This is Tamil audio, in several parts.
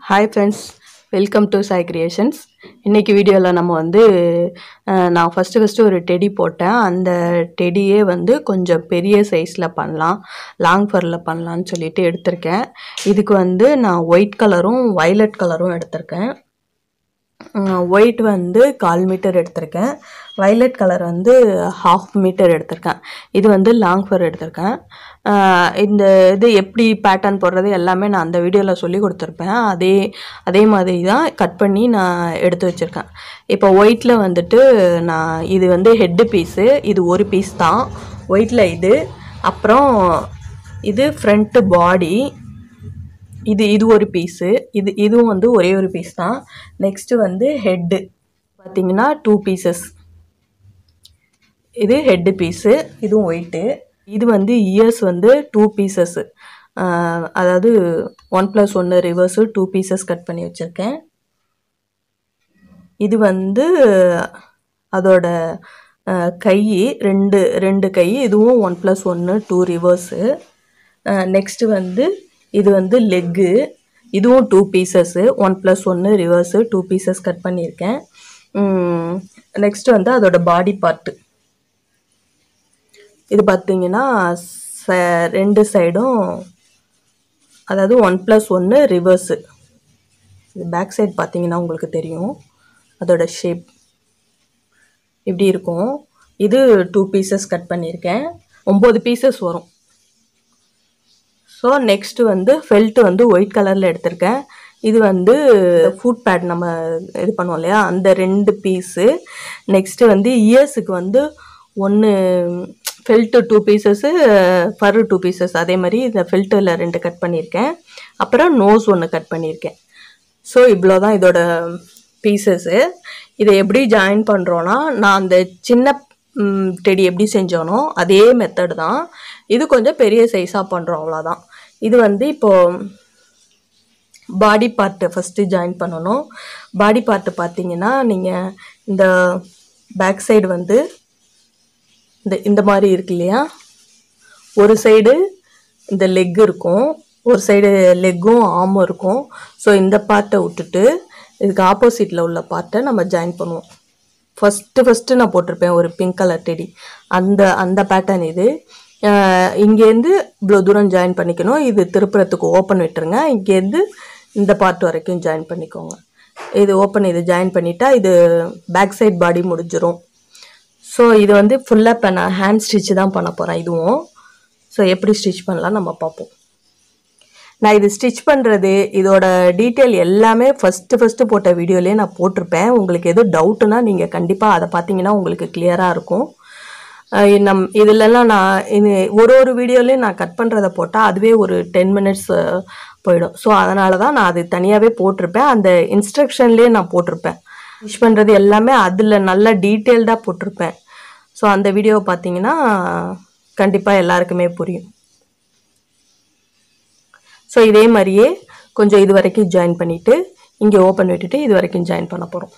Hi friends, welcome to Sai Creations. இன்னைக்கு வீடியோல நம்ம நான் ஃபர்ஸ்ட் ஒரு டெடி போட்டேன். அந்த டெடியே கொஞ்சம் பெரிய சைஸ்ல பண்ணலாம், லாங் ஃபர்ல பண்ணலாம்னு சொல்லிட்டு எடுத்திருக்கேன். இதுக்கு நான் ஒயிட் கலரும் வயலட் கலரும் எடுத்திருக்கேன். ஒயிட் 1/4 மீட்டர் எடுத்திருக்கேன், வயலட் கலர் 1/2 மீட்டர் எடுத்திருக்கேன். இது லாங் ஃபர் எடுத்திருக்கேன். இந்த இது எப்படி பேட்டர்ன் போடுறது எல்லாமே நான் அந்த வீடியோவில் சொல்லி கொடுத்துருப்பேன். அதே மாதிரி தான் கட் பண்ணி நான் எடுத்து வச்சுருக்கேன். இப்போ ஒயிட்டில் நான் இது ஹெட்டு பீஸு, இது ஒரு பீஸ் தான் ஒயிட்டில். அப்புறம் இது ஃப்ரண்ட்டு பாடி, இது ஒரு பீஸு, இதுவும் ஒரே ஒரு பீஸ் தான். நெக்ஸ்ட்டு ஹெட்டு பார்த்தீங்கன்னா 2 பீசஸ். இது ஹெட்டு பீஸு, இதுவும் ஒயிட்டு. இது இயர்ஸ் 2 பீசஸ், அதாவது 1+1 ரிவர்ஸு 2 பீசஸ் கட் பண்ணி வச்சுருக்கேன். இது அதோட கை, ரெண்டு கை, இதுவும் 1+1 2 ரிவர்ஸு. நெக்ஸ்ட்டு இது லெக்கு, இதுவும் 2 பீசஸ்ஸு, 1+1 ரிவர்ஸு 2 பீசஸ் கட் பண்ணியிருக்கேன். நெக்ஸ்ட்டு அதோட பாடி பார்ட்டு. இது பார்த்தீங்கன்னா ரெண்டு சைடும், அதாவது 1+1 ரிவர்ஸு. இது பேக் சைடு பார்த்தீங்கன்னா உங்களுக்கு தெரியும், அதோட ஷேப் இப்படி இருக்கும். இது 2 பீசஸ் கட் பண்ணியிருக்கேன், 9 பீசஸ் வரும். ஸோ நெக்ஸ்ட்டு ஃபெல்ட்டு ஒயிட் கலரில் எடுத்திருக்கேன். இது ஃபுட் பேட் நம்ம இது பண்ணுவோம் இல்லையா, அந்த 2 பீஸு. நெக்ஸ்ட்டு இயர்ஸுக்கு 1 ஃபெல்ட்டு 2 பீசஸ்ஸு, ஃபரு 2 பீசஸ். அதே மாதிரி இந்த ஃபெல்ட்டில் 2 கட் பண்ணியிருக்கேன். அப்புறம் நோஸ் 1 கட் பண்ணியிருக்கேன். ஸோ இவ்வளோ தான் இதோட பீசஸ்ஸு. இதை எப்படி ஜாயின் பண்ணுறோன்னா, நான் அந்த சின்ன டெடி எப்படி செஞ்சோனோ அதே மெத்தட் தான். இது கொஞ்சம் பெரிய சைஸாக பண்ணுறோம், அவ்வளோதான். இது இப்போது பாடி பார்ட்டு ஃபஸ்ட்டு ஜாயின் பண்ணணும். பாடி பார்ட்டு பார்த்தீங்கன்னா, நீங்கள் இந்த பேக் சைடு இந்த மாதிரி இருக்கு இல்லையா, ஒரு சைடு இந்த லெக் இருக்கும், ஒரு சைடு லெக்கும் ஆமும் இருக்கும். ஸோ இந்த பார்ட்டை விட்டுட்டு இதுக்கு ஆப்போசிட்டில் உள்ள பார்ட்டை நம்ம ஜாயின் பண்ணுவோம். ஃபஸ்ட்டு நான் போட்டிருப்பேன் ஒரு பிங்க் கலர் டெடி, அந்த பேட்டர்ன் இது. இங்கேருந்து இவ்வளோ தூரம் ஜாயின் பண்ணிக்கணும். இது திருப்புறத்துக்கு ஓப்பன் விட்டுருங்க. இங்கேருந்து இந்த பார்ட் வரைக்கும் ஜாயின் பண்ணிக்கோங்க. இது ஓப்பன், இது ஜாயின் பண்ணிட்டா இது பேக் சைட் பாடி முடிஞ்சிடும். ஸோ இது ஃபுல்லாக இப்போ நான் ஹேண்ட் ஸ்டிச்சு தான் பண்ண போகிறேன் இதுவும். ஸோ எப்படி ஸ்டிச் பண்ணலாம் நம்ம பார்ப்போம். நான் இது ஸ்டிச் பண்ணுறது, இதோட டீட்டெயில் எல்லாமே ஃபஸ்ட்டு போட்ட வீடியோலேயே நான் போட்டிருப்பேன். உங்களுக்கு எதுவும் டவுட்டுன்னா நீங்கள் கண்டிப்பாக அதை பார்த்தீங்கன்னா உங்களுக்கு கிளியராக இருக்கும். இதிலெல்லாம் நான் ஒரு வீடியோலேயும் நான் கட் பண்ணுறதை போட்டால் அதுவே ஒரு 10 மினிட்ஸ் போயிடும். ஸோ அதனால தான் நான் அது தனியாகவே போட்டிருப்பேன். அந்த இன்ஸ்ட்ரக்ஷன்லேயே நான் போட்டிருப்பேன். ஸ்டிச் பண்ணுறது எல்லாமே அதில் நல்லா டீட்டெயில்டாக போட்டிருப்பேன். ஸோ அந்த வீடியோவை பார்த்தீங்கன்னா கண்டிப்பாக எல்லாருக்குமே புரியும். ஸோ இதே மாதிரியே கொஞ்சம் இது வரைக்கும் ஜாயின் பண்ணிவிட்டு இங்கே ஓப்பன் விட்டுட்டு இது வரைக்கும் ஜாயின் பண்ண போகிறோம்.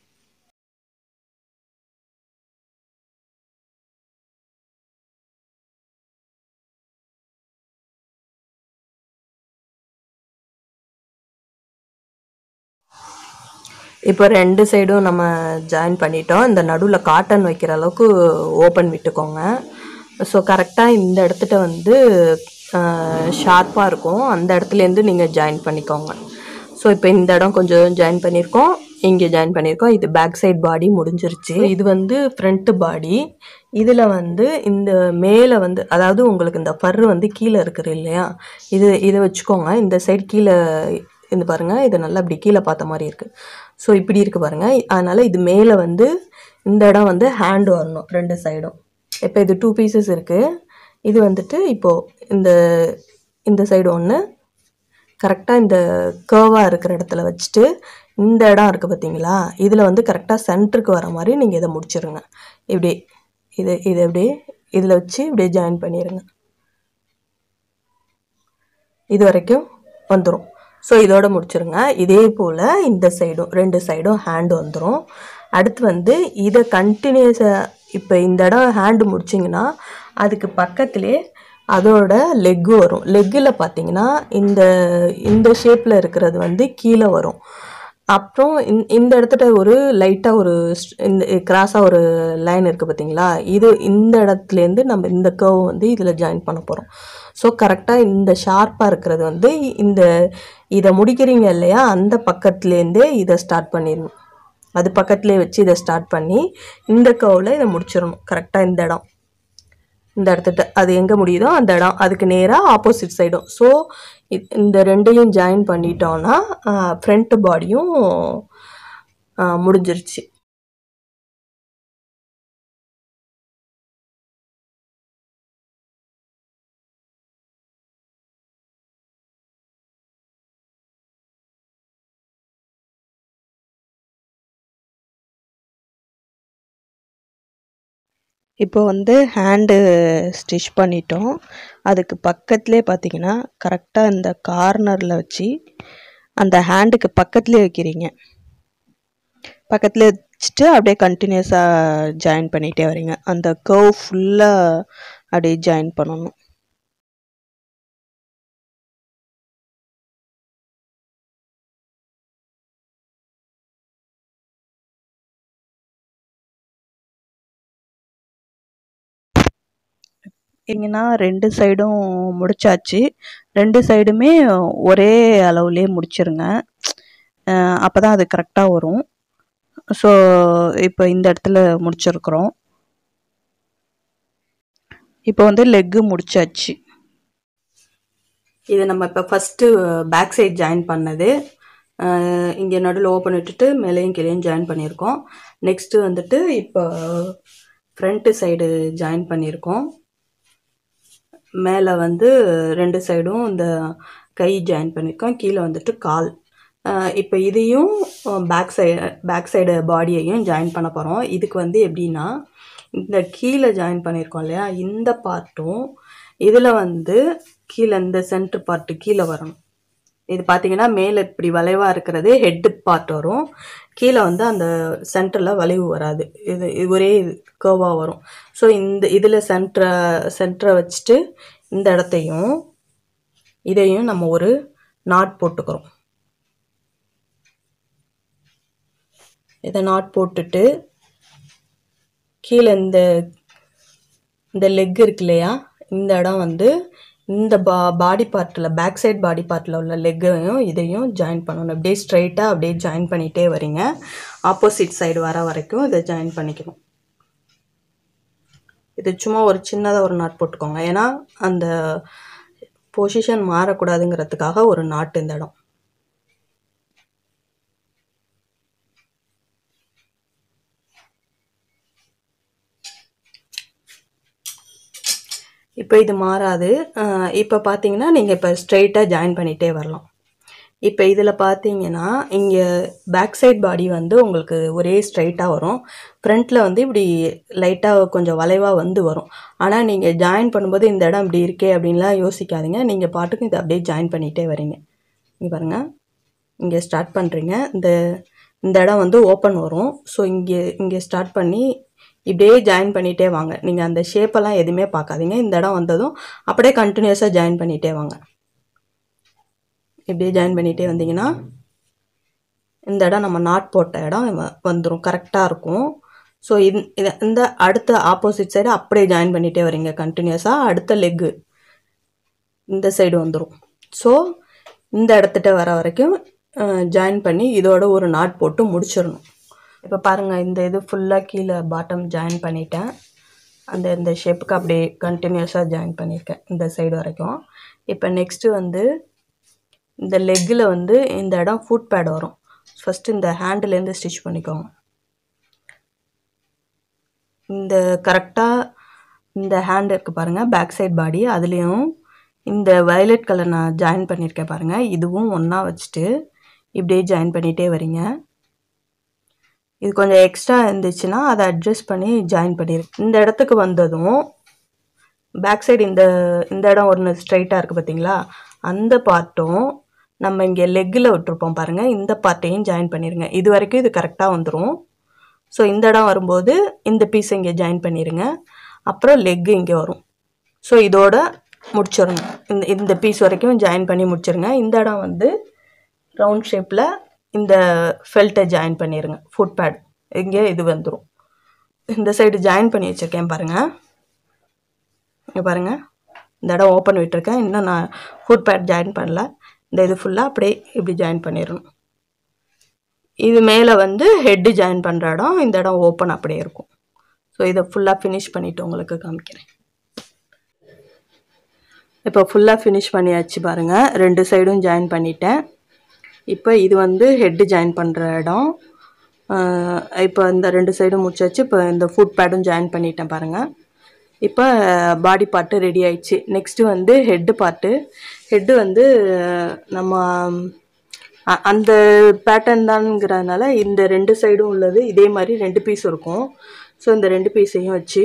இப்போ 2 சைடும் நம்ம ஜாயின் பண்ணிட்டோம். இந்த நடுவில் காட்டன் வைக்கிற அளவுக்கு ஓப்பன் விட்டுக்கோங்க. ஸோ கரெக்டாக இந்த இடத்துல ஷார்ப்பாக இருக்கும், அந்த இடத்துலேருந்து நீங்கள் ஜாயின் பண்ணிக்கோங்க. ஸோ இப்போ இந்த இடம் கொஞ்சம் ஜாயின் பண்ணியிருக்கோம், இங்கே ஜாயின் பண்ணியிருக்கோம். இது பேக் சைட் பாடி முடிஞ்சிருச்சு. இது ஃப்ரண்ட்டு பாடி. இதில் இந்த மேலே அதாவது உங்களுக்கு இந்த ஃபர்ரு கீழே இருக்குது இல்லையா, இதை வச்சுக்கோங்க. இந்த சைடு கீழே இந்த பாருங்கள், இது நல்லா இப்படி கீழே பார்த்த மாதிரி இருக்குது. ஸோ இப்படி இருக்குது பாருங்கள். அதனால் இது மேலே இந்த இடம் ஹேண்டு வரணும் 2 சைடும். இப்போ இது 2 பீசஸ் இருக்குது. இது இப்போது இந்த சைடு ஒன்று கரெக்டாக இந்த கர்வாக இருக்கிற இடத்துல வச்சுட்டு, இந்த இடம் இருக்குது பார்த்தீங்களா, இதில் கரெக்டாக சென்டருக்கு வர மாதிரி நீங்கள் இதை முடிச்சிடுங்க. இப்படி இதை அப்படியே இதில் வச்சு இப்படியே ஜாயின் பண்ணிடுங்க. இது வரைக்கும் வந்துடும். ஸோ இதோட முடிச்சிருங்க. இதே போல் இந்த சைடும் 2 சைடும் ஹேண்டு வந்துடும். அடுத்து இதை கண்டினியூஸாக இப்போ இந்த இடம் ஹேண்டு முடிச்சிங்கன்னா அதுக்கு பக்கத்துலேயே அதோட லெக்கு வரும். லெக்கில் பார்த்தீங்கன்னா இந்த இந்த ஷேப்பில் இருக்கிறது வந்து கீழே வரும். அப்புறம் இந்த இடத்துல ஒரு லைட்டாக ஒரு இந்த கிராஸாக ஒரு லைன் இருக்குது பார்த்தீங்களா, இது இந்த இடத்துலேருந்து நம்ம இந்த கர்வ் வந்து இதில் ஜாயின் பண்ண போகிறோம். ஸோ கரெக்டாக இந்த ஷார்ப்பாக இருக்கிறது வந்து இதை முடிக்கிறீங்க இல்லையா, அந்த பக்கத்துலேருந்தே இதை ஸ்டார்ட் பண்ணிடணும். அது பக்கத்துலேயே வச்சு இதை ஸ்டார்ட் பண்ணி இந்த கர்வில் இதை முடிச்சிடணும். கரெக்டாக இந்த இடத்துட்ட அது எங்கே முடியுதோ அந்த இடம் அதுக்கு நேராக ஆப்போசிட் சைடும். ஸோ இந்த ரெண்டையும் ஜாயின் பண்ணிட்டோன்னா ஃப்ரண்ட் பாடியும் முடிஞ்சிருச்சு. இப்போ வந்து ஹேண்டு ஸ்டிச் பண்ணிட்டோம். அதுக்கு பக்கத்துலேயே பார்த்தீங்கன்னா கரெக்டாக இந்த கார்னரில் வச்சு அந்த ஹேண்டுக்கு பக்கத்துலேயே வைக்கிறீங்க. பக்கத்துலேயே வச்சுட்டு அப்படியே கண்டினியூஸாக ஜாயின் பண்ணிகிட்டே வரீங்க. அந்த கர்வ் ஃபுல்லாக அப்படியே ஜாயின் பண்ணணும். பார்த்தீங்கன்னா 2 சைடும் முடிச்சாச்சு. 2 சைடுமே ஒரே அளவுலேயே முடிச்சிருங்க. அப்போ தான் அது கரெக்டாக வரும். ஸோ இப்போ இந்த இடத்துல முடிச்சிருக்கிறோம். இப்போ வந்து லெக்கு முடிச்சாச்சு. இது நம்ம இப்போ ஃபஸ்ட்டு பேக் சைட் ஜாயின் பண்ணது. இங்கே நடுவில் ஓப்பன் விட்டுட்டு மேலேயும் கீழேயும் ஜாயின் பண்ணியிருக்கோம். நெக்ஸ்ட்டு வந்துட்டு இப்போ ஃப்ரண்ட்டு சைடு ஜாயின் பண்ணியிருக்கோம். மேலே வந்து 2 சைடும் இந்த கை ஜாயின் பண்ணியிருக்கோம். கீழே வந்துட்டு கால். இப்போ இதையும் பேக் சைடு பாடியையும் ஜாயின் பண்ண போகிறோம். இதுக்கு வந்து எப்படின்னா, இந்த கீழே ஜாயின் பண்ணியிருக்கோம் இல்லையா, இந்த பார்ட்டும் இதில் வந்து கீழே இந்த சென்டர் பார்ட்டு கீழே வரணும். இது பார்த்தீங்கன்னா மேலே இப்படி வளைவாக இருக்கிறது ஹெட்டு பார்ட் வரும். கீழே வந்து அந்த சென்டரில் வளைவு வராது. இது ஒரே கர்வாக வரும். ஸோ இதில் சென்டரை வச்சுட்டு இந்த இடத்தையும் இதையும் நம்ம ஒரு நாட் போட்டுக்கிறோம். இதை நாட் போட்டுட்டு கீழே இந்த லெக் இருக்கு இல்லையா, இந்த இடம் வந்து இந்த பாடி பார்ட்டில் பேக் சைட் பாடி பார்ட்டில் உள்ள லெக்கையும் இதையும் ஜாயின் பண்ணணும். அப்படியே ஸ்ட்ரைட்டாக அப்படியே ஜாயின் பண்ணிகிட்டே வரீங்க. ஆப்போசிட் சைடு வர வரைக்கும் இதை ஜாயின் பண்ணிக்கணும். இது சும்மா ஒரு சின்னதாக ஒரு நாட் போட்டுக்கோங்க. ஏன்னா அந்த பொசிஷன் மாறக்கூடாதுங்கிறதுக்காக ஒரு நாட் இந்த இடம். இப்போ இது மாறாது. இப்போ பார்த்தீங்கன்னா நீங்கள் இப்போ ஸ்ட்ரைட்டாக ஜாயின் பண்ணிகிட்டே வரலாம். இப்போ இதில் பார்த்தீங்கன்னா இங்கே பேக் சைட் பாடி வந்து உங்களுக்கு ஒரே ஸ்ட்ரைட்டாக வரும். ஃப்ரண்ட்டில் வந்து இப்படி லைட்டாக கொஞ்சம் வளைவாக வந்து வரும். ஆனால் நீங்கள் ஜாயின் பண்ணும்போது இந்த இடம் இப்படி இருக்கே அப்படின்லாம் யோசிக்காதீங்க. நீங்கள் பாட்டுக்கு இதை அப்படியே ஜாயின் பண்ணிகிட்டே வரீங்க. இங்கே பாருங்கள், இங்கே ஸ்டார்ட் பண்ணுறீங்க. இந்த இடம் வந்து ஓப்பன் வரும். ஸோ இங்கே ஸ்டார்ட் பண்ணி இப்படியே ஜாயின் பண்ணிகிட்டே வாங்க. நீங்கள் அந்த ஷேப்பெல்லாம் எதுவுமே பார்க்காதீங்க. இந்த இடம் வந்ததும் அப்படியே கண்டினியூஸாக ஜாயின் பண்ணிகிட்டே வாங்க. இப்படியே ஜாயின் பண்ணிகிட்டே வந்தீங்கன்னா இந்த இடம் நம்ம நாட் போட்ட இடம் வந்துடும், கரெக்டாக இருக்கும். ஸோ இந்த அடுத்த ஆப்போசிட் சைடு அப்படியே ஜாயின் பண்ணிகிட்டே வரீங்க கண்டினியூஸாக. அடுத்த லெக்கு இந்த சைடு வந்துடும். ஸோ இந்த இடத்துட்ட வர வரைக்கும் ஜாயின் பண்ணி இதோட ஒரு நாட் போட்டு முடிச்சிடணும். இப்போ பாருங்கள், இந்த இது ஃபுல்லாக கீழே பாட்டம் ஜாயின் பண்ணிட்டேன். இந்த ஷேப்புக்கு அப்படியே கண்டினியூஸாக ஜாயின் பண்ணியிருக்கேன் இந்த சைடு வரைக்கும். இப்போ நெக்ஸ்ட்டு வந்து இந்த லெக்கில் வந்து இந்த இடம் ஃபுட் பேட் வரும். ஃபஸ்ட்டு இந்த ஹேண்டுலேருந்து ஸ்டிச் பண்ணிக்கோங்க. இந்த கரெக்டாக இந்த ஹேண்ட் இருக்குது பாருங்கள், பேக் சைட் பாடி, அதுலேயும் இந்த வயலட் கலர் நான் ஜாயின் பண்ணியிருக்கேன் பாருங்கள், இதுவும் ஒன்றா வச்சுட்டு இப்படியே ஜாயின் பண்ணிகிட்டே வரீங்க. இது கொஞ்சம் எக்ஸ்ட்ரா இருந்துச்சுன்னா அதை அட்ஜஸ்ட் பண்ணி ஜாயின் பண்ணியிருக்கு. இந்த இடத்துக்கு வந்ததும் பேக் சைடு இந்த இடம் ஒன்று ஸ்ட்ரைட்டாக இருக்குது பார்த்தீங்களா, அந்த பார்ட்டும் நம்ம இங்கே லெக்கில் விட்டுருப்போம் பாருங்கள், இந்த பார்ட்டையும் ஜாயின் பண்ணிடுங்க. இது வரைக்கும் இது கரெக்டாக வந்துடும். ஸோ இந்த இடம் வரும்போது இந்த பீஸை இங்கே ஜாயின் பண்ணிடுங்க. அப்புறம் லெக்கு இங்கே வரும். ஸோ இதோட முடிச்சிடணும். இந்த பீஸ் வரைக்கும் ஜாயின் பண்ணி முடிச்சிருங்க. இந்த இடம் வந்து ரவுண்ட் ஷேப்பில் இந்த ஃபெல்ட்டை ஜாயின் பண்ணிடுங்க. ஃபுட் பேட் இங்கே இது வந்துடும். இந்த சைடு ஜாயின் பண்ணி வச்சுருக்கேன் பாருங்கள். இங்கே பாருங்கள், இந்த இடம் ஓப்பன் விட்டுருக்கேன். இன்னும் நான் ஃபுட் பேட் ஜாயின் பண்ணல. இந்த இது ஃபுல்லாக அப்படியே இப்படி ஜாயின் பண்ணிடணும். இது மேலே வந்து ஹெட்டு ஜாயின் பண்ணுற இடம், இந்த இடம் ஓப்பன் அப்படியே இருக்கும். ஸோ இதை ஃபுல்லாக ஃபினிஷ் பண்ணிவிட்டு உங்களுக்கு காமிக்கிறேன். இப்போ ஃபுல்லாக ஃபினிஷ் பண்ணியாச்சு பாருங்கள். 2 சைடும் ஜாயின் பண்ணிட்டேன். இப்போ இது வந்து ஹெட்டு ஜாயின் பண்ணுற இடம். இப்போ இந்த 2 சைடும் முடிச்சாச்சு. இப்போ இந்த ஃபுட் பேடும் ஜாயின் பண்ணிட்டேன் பாருங்கள். இப்போ பாடி பார்ட்டு ரெடி ஆயிடுச்சு. நெக்ஸ்ட்டு வந்து ஹெட்டு பார்ட்டு. ஹெட்டு வந்து நம்ம அந்த பேட்டர்ன் தான்ங்கிறதுனால இந்த 2 சைடும் உள்ளது இதே மாதிரி 2 பீஸ் இருக்கும். ஸோ இந்த 2 பீஸையும் வச்சு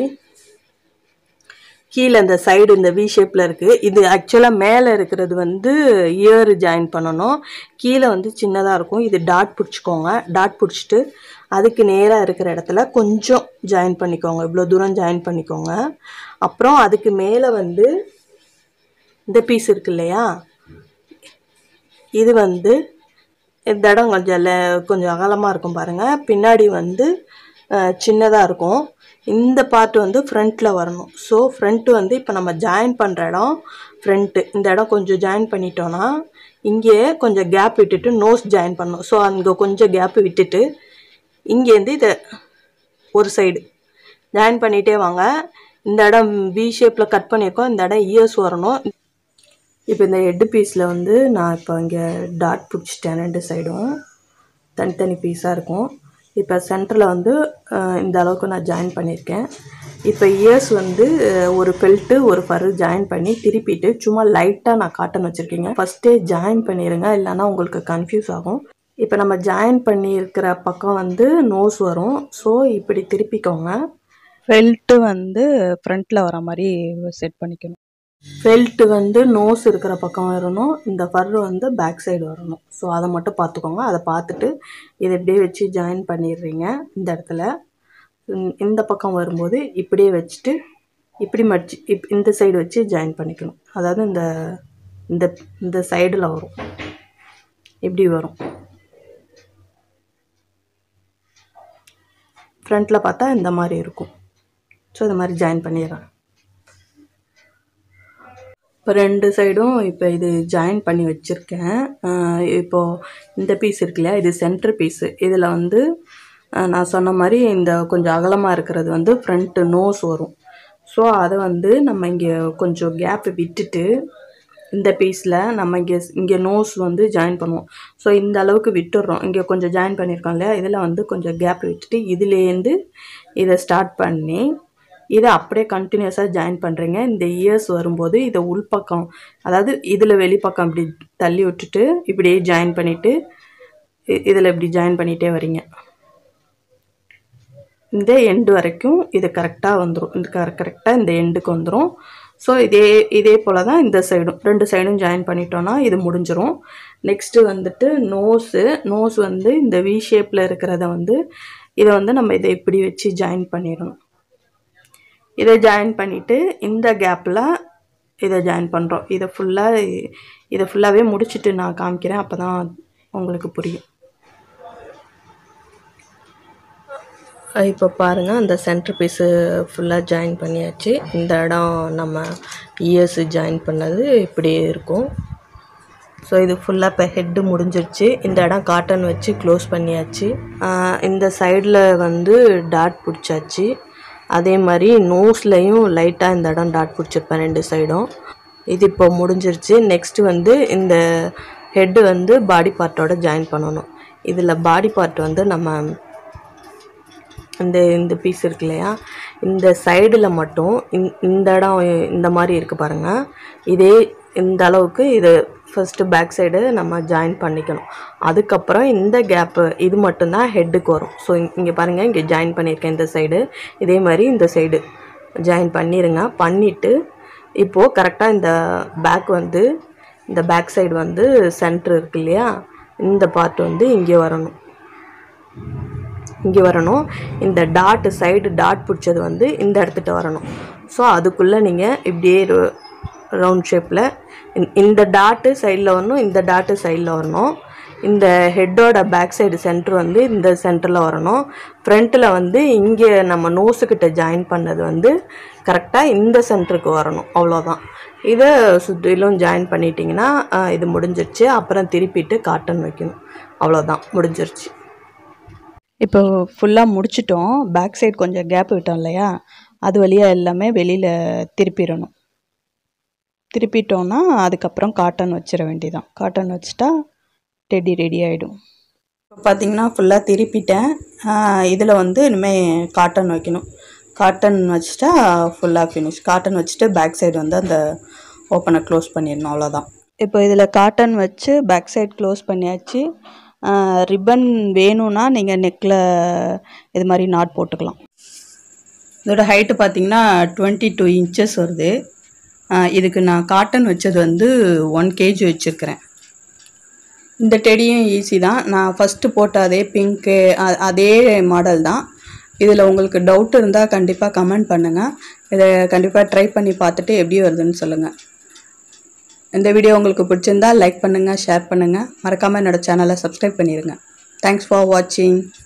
கீழே இந்த சைடு இந்த வி ஷேப்பில் இருக்குது. இது ஆக்சுவலாக மேலே இருக்கிறது வந்து இயர் ஜாயின் பண்ணணும். கீழே வந்து சின்னதாக இருக்கும். இது டாட் பிடிச்சிக்கோங்க. டாட் பிடிச்சிட்டு அதுக்கு நேராக இருக்கிற இடத்துல கொஞ்சம் ஜாயின் பண்ணிக்கோங்க. இவ்வளோ தூரம் ஜாயின் பண்ணிக்கோங்க. அப்புறம் அதுக்கு மேலே வந்து இந்த பீஸ் இருக்கு இல்லையா, இது வந்து இந்த இடம் கொஞ்சம் அகலமாக இருக்கும் பாருங்கள். பின்னாடி வந்து சின்னதாக இருக்கும். இந்த பார்ட் வந்து ஃப்ரண்ட்டில் வரணும். ஸோ ஃப்ரண்ட்டு வந்து இப்போ நம்ம ஜாயின் பண்ணுற இடம் ஃப்ரண்ட்டு. இந்த இடம் கொஞ்சம் ஜாயின் பண்ணிட்டோன்னா இங்கே கொஞ்சம் கேப் விட்டுட்டு நோஸ் ஜாயின் பண்ணணும். ஸோ அங்கே கொஞ்சம் கேப்பு விட்டுட்டு இங்கேருந்து இதை ஒரு சைடு ஜாயின் பண்ணிகிட்டே வாங்க. இந்த இடம் வி ஷேப்பில் கட் பண்ணியிருக்கோம். இந்த இடம் இயர்ஸ் வரணும். இப்போ இந்த ஹெட்டு பீஸில் வந்து நான் இப்போ இங்கே டாட் பிடிச்சிட்டேன். 2 சைடும் தனித்தனி பீஸாக இருக்கும். இப்போ சென்டரில் வந்து இந்த அளவுக்கு நான் ஜாயின் பண்ணியிருக்கேன். இப்போ இயர்ஸ் வந்து ஒரு பெல்ட்டு ஒரு ஃபரு ஜாயின் பண்ணி திருப்பிட்டு சும்மா லைட்டாக நான் காட்டன் வச்சுருக்கீங்க. ஃபஸ்ட்டே ஜாயின் பண்ணிடுங்க, இல்லைன்னா உங்களுக்கு கன்ஃபியூஸ் ஆகும். இப்போ நம்ம ஜாயின் பண்ணியிருக்கிற பக்கம் வந்து நோஸ் வரும். ஸோ இப்படி திருப்பிக்கோங்க. ஃபெல்ட்டு வந்து ஃப்ரண்ட்டில் வர மாதிரி செட் பண்ணிக்கணும். ஃபெல்ட்டு வந்து நோஸ் இருக்கிற பக்கம் வரணும். இந்த ஃபர் வந்து பேக் சைடு வரணும். ஸோ அதை மட்டும் பார்த்துக்கோங்க. அதை பார்த்துட்டு இதை இப்படியே வச்சு ஜாயின் பண்ணிடுறீங்க. இந்த இடத்துல இந்த பக்கம் வரும்போது இப்படியே வச்சுட்டு இப்படி மடிச்சு இந்த சைடு வச்சு ஜாயின் பண்ணிக்கணும். அதாவது இந்த இந்த இந்த சைடில் வரும், இப்படி வரும். ஃப்ரண்ட்டில் பார்த்தா இந்த மாதிரி இருக்கும். ஸோ இந்த மாதிரி ஜாயின் பண்ணிடுறேன். இப்போ 2 சைடும் இப்போ இது ஜாயின் பண்ணி வச்சுருக்கேன். இப்போது இந்த பீஸ் இருக்கு இல்லையா, இது சென்டர் பீஸு. இதில் வந்து நான் சொன்ன மாதிரி இந்த கொஞ்சம் அகலமாக இருக்கிறது வந்து ஃப்ரண்ட்டு நோஸ் வரும். ஸோ அதை வந்து நம்ம இங்கே கொஞ்சம் கேப்பு விட்டுட்டு இந்த பீஸில் நம்ம இங்கே நோஸ் வந்து ஜாயின் பண்ணுவோம். ஸோ இந்த அளவுக்கு விட்டுடுறோம். இங்கே கொஞ்சம் ஜாயின் பண்ணியிருக்கோம் இல்லையா, இதில் வந்து கொஞ்சம் கேப் விட்டுட்டு இதுலேருந்து இதை ஸ்டார்ட் பண்ணி இதை அப்படியே கண்டினியூஸாக ஜாயின் பண்ணுறீங்க. இந்த இயர்ஸ் வரும்போது இதை உள்பக்கம், அதாவது இதில் வெளிப்பக்கம் இப்படி தள்ளி விட்டுட்டு இப்படியே ஜாயின் பண்ணிவிட்டு இதில் இப்படி ஜாயின் பண்ணிகிட்டே வரீங்க. இந்த எண்டு வரைக்கும் இது கரெக்டாக வந்துடும். இந்த கரெக்டாக இந்த எண்டுக்கு வந்துடும். ஸோ இதே போல் தான் இந்த சைடும் 2 சைடும் ஜாயின் பண்ணிட்டோன்னா இது முடிஞ்சிடும். நெக்ஸ்ட்டு வந்துட்டு நோஸ் வந்து இந்த வி ஷேப்பில் இருக்கிறத வந்து இதை வந்து நம்ம இதை இப்படி வச்சு ஜாயின் பண்ணிடணும். இதை ஜாயின் பண்ணிவிட்டு இந்த கேப்பில் இதை ஜாயின் பண்ணுறோம். இதை ஃபுல்லாகவே முடிச்சுட்டு நான் காமிக்கிறேன். அப்போ தான் உங்களுக்கு புரியும். இப்போ பாருங்கள், அந்த சென்டர் பீஸு ஃபுல்லாக ஜாயின் பண்ணியாச்சு. இந்த இடம் நம்ம இயர்ஸ் ஜாயின் பண்ணது இப்படியே இருக்கும். ஸோ இது ஃபுல்லாக இப்போ ஹெட்டு முடிஞ்சிருச்சு. இந்த இடம் காட்டன் வச்சு க்ளோஸ் பண்ணியாச்சு. இந்த சைடில் வந்து டாட் பிடிச்சாச்சு. அதே மாதிரி நோஸ்லையும் லைட்டாக இந்த இடம் டாட் பிடிச்சிருப்பேன் 2 சைடும். இது இப்போ முடிஞ்சிருச்சு. நெக்ஸ்ட்டு வந்து இந்த ஹெட்டு வந்து பாடி பார்ட்டோட ஜாயின் பண்ணணும். இதில் பாடி பார்ட் வந்து நம்ம இந்த பீஸ் இருக்கு இல்லையா, இந்த சைடில் மட்டும் இந்த இடம் இந்த மாதிரி இருக்குது பாருங்கள். இதே இந்த அளவுக்கு இது ஃபஸ்ட்டு பேக் சைடு நம்ம ஜாயின் பண்ணிக்கணும். அதுக்கப்புறம் இந்த கேப்பு இது மட்டும்தான் ஹெட்டுக்கு வரும். ஸோ இங்கே பாருங்கள், இங்கே ஜாயின் பண்ணியிருக்கேன் இந்த சைடு. இதே மாதிரி இந்த சைடு ஜாயின் பண்ணிடுங்க. பண்ணிவிட்டு இப்போது கரெக்டாக இந்த பேக் வந்து இந்த பேக் சைடு வந்து சென்ட்ரு இருக்கு இல்லையா, இந்த பார்ட் வந்து இங்கே வரணும். இந்த டாட் சைடு டாட் பிடிச்சது வந்து இந்த இடத்துட்ட வரணும். ஸோ அதுக்குள்ளே நீங்கள் இப்படியே ரவுண்ட் ஷேப்பில். இந்த டாட்டு சைடில் வரணும், இந்த டாட்டு சைடில் வரணும். இந்த ஹெட்டோட பேக் சைடு சென்டர் வந்து இந்த சென்டரில் வரணும். ஃப்ரண்ட்டில் வந்து இங்கே நம்ம நோஸுக்கிட்ட ஜாயின் பண்ணது வந்து கரெக்டாக இந்த சென்டருக்கு வரணும். அவ்வளோதான். இதை சுற்றிலும் ஜாயின் பண்ணிட்டீங்கன்னா இது முடிஞ்சிருச்சு. அப்புறம் திருப்பிட்டு காட்டன் வைக்கணும். அவ்வளோதான், முடிஞ்சிருச்சு. இப்போ ஃபுல்லாக முடிச்சிட்டோம். பேக் சைடு கொஞ்சம் கேப் விட்டோம் இல்லையா, அது வழியாக எல்லாமே வெளியில் திருப்பிடணும். திருப்பிட்டோன்னா அதுக்கப்புறம் காட்டன் வச்சிட வேண்டியதான். காட்டன் வச்சுட்டா டெடி ரெடி ஆகிடும். இப்போ பார்த்திங்கன்னா ஃபுல்லாக திருப்பிட்டேன். இதில் வந்து இனிமேல் காட்டன் வைக்கணும். காட்டன் வச்சுட்டா ஃபுல்லாக ஃபினிஷ். காட்டன் வச்சுட்டு பேக் சைடு வந்து அந்த ஓப்பனை க்ளோஸ் பண்ணிடணும். அவ்வளோதான். இப்போ இதில் காட்டன் வச்சு பேக் சைடு க்ளோஸ் பண்ணியாச்சு. ரிப்பன் வேணும்னா நீங்கள் நெக்கில் இது மாதிரி நாட் போட்டுக்கலாம். இதோட ஹைட்டு பார்த்திங்கன்னா 22 இன்ச்சஸ் வருது. இதுக்கு நான் காட்டன் வச்சது வந்து 1 kg வச்சுருக்கிறேன். இந்த டெடியும் ஈஸி தான். நான் ஃபஸ்ட்டு போட்ட அதே பிங்க்கு அதே மாடல் தான். இதில் உங்களுக்கு டவுட் இருந்தால் கண்டிப்பாக கமெண்ட் பண்ணுங்கள். இதை கண்டிப்பாக ட்ரை பண்ணி பார்த்துட்டு எப்படி வருதுன்னு சொல்லுங்கள். இந்த வீடியோ உங்களுக்கு பிடிச்சிருந்தா லைக் பண்ணுங்கள், ஷேர் பண்ணுங்கள். மறக்காமல் என்னோடய சேனலை சப்ஸ்கிரைப் பண்ணிடுங்க. தேங்க்ஸ் ஃபார் வாட்சிங்.